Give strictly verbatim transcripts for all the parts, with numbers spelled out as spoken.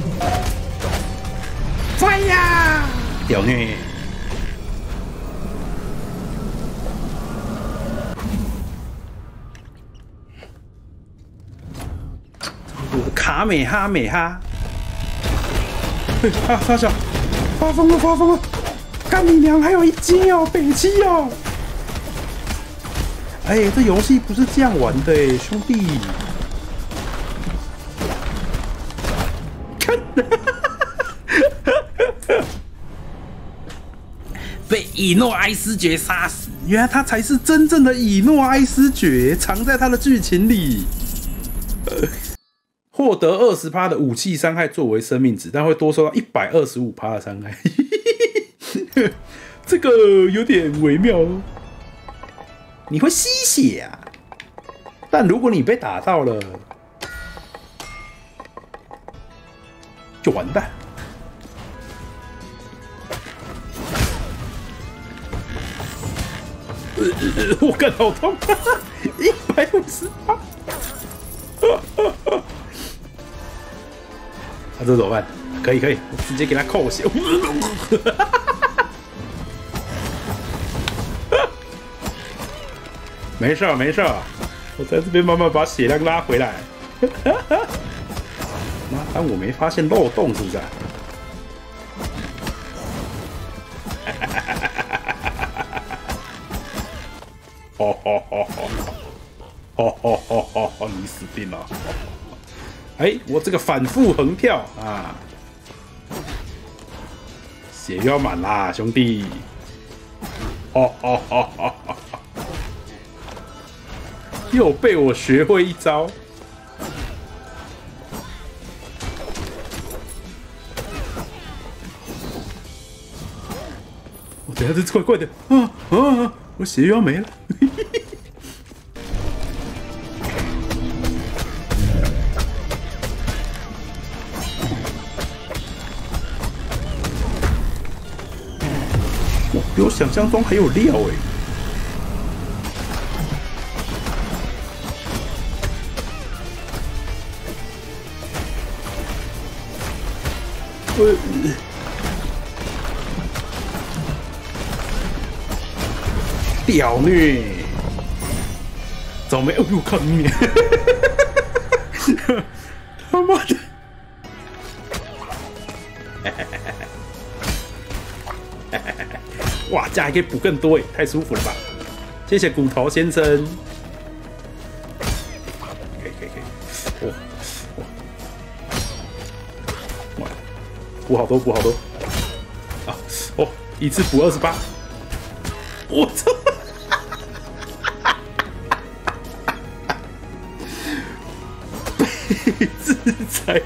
翻呀！屌虐！卡美哈美哈！啊，大小，发疯了，发疯了！干你娘！还有一击哦，北七哦！哎，这游戏不是这样玩的，兄弟！看，被以诺埃斯爵杀死，原来他才是真正的以诺埃斯爵，藏在他的剧情里。获得二十趴的武器伤害作为生命值，但会多收到一百二十五趴的伤害。这个有点微妙哦。你会吸血啊，但如果你被打到了，就完蛋。呃呃、我感好痛，一百五十趴。那、啊、这怎么办？可以可以，我直接给他扣血。没事没事，我在这边慢慢把血量拉回来。妈，当我没发现漏洞是不是、啊？哦哦哦哦哦哦哦哦！你死定了！哎，我这个反复横跳啊，血要满啦，兄弟！哦哦哦哦哦！又被我学会一招。我等下这怪怪的啊啊！我血又要没了。比我想象中还有料哎！呃，屌虐！早没？哦呦，靠你！他妈的！哇，这还可以补更多哎，太舒服了吧！谢谢骨头先生。可以可以可以，哇哇哇，补好多补好多啊！哦，一次补二十八，我操！被制裁。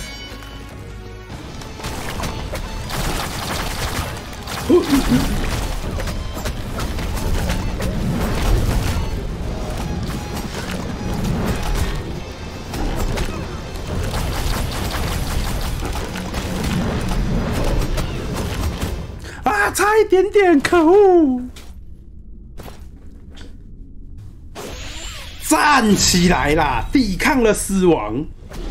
啊，差一点点，可恶！站起来啦，抵抗了死亡！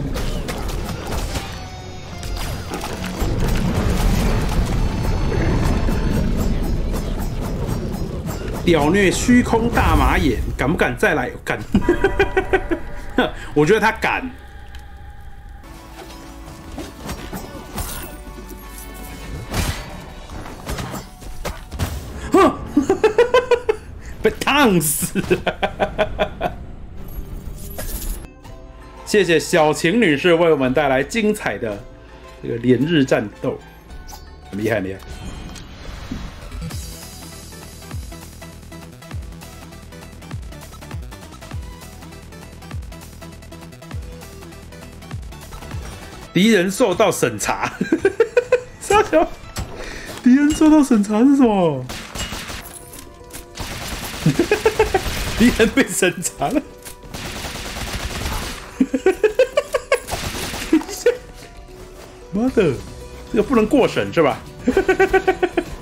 屌虐虚空大马眼，敢不敢再来？敢！我觉得他敢。哼！被烫死了！谢谢小晴女士为我们带来精彩的这个连日战斗，很厉害，很厉害。敌人受到审查，傻笑。敌人受到审查是什么？敌人被审查了。妈的，这个不能过审是吧？